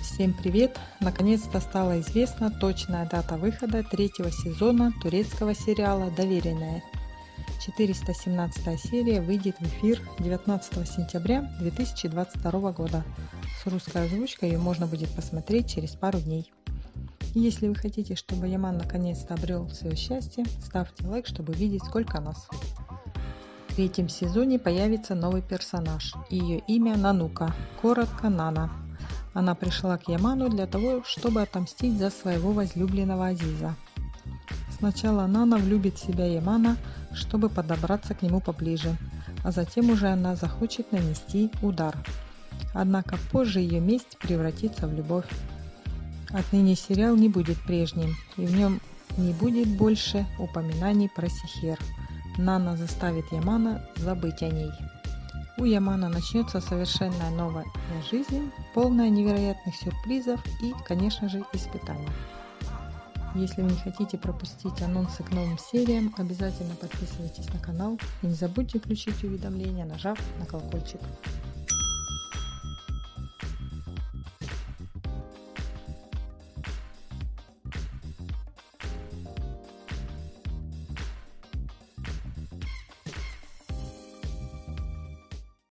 Всем привет! Наконец-то стала известна точная дата выхода третьего сезона турецкого сериала «Доверенная». 417 серия выйдет в эфир 19 сентября 2022 года. С русской озвучкой ее можно будет посмотреть через пару дней. И если вы хотите, чтобы Яман наконец-то обрел свое счастье, ставьте лайк, чтобы видеть, сколько нас. В третьем сезоне появится новый персонаж. Ее имя Нанука, коротко Нана. Она пришла к Яману для того, чтобы отомстить за своего возлюбленного Азиза. Сначала Нана влюбит в себя Ямана, чтобы подобраться к нему поближе, а затем уже она захочет нанести удар. Однако позже ее месть превратится в любовь. Отныне сериал не будет прежним, и в нем не будет больше упоминаний про Сихер. Нана заставит Ямана забыть о ней. У Ямана начнется совершенно новая жизнь, полная невероятных сюрпризов и, конечно же, испытаний. Если вы не хотите пропустить анонсы к новым сериям, обязательно подписывайтесь на канал и не забудьте включить уведомления, нажав на колокольчик.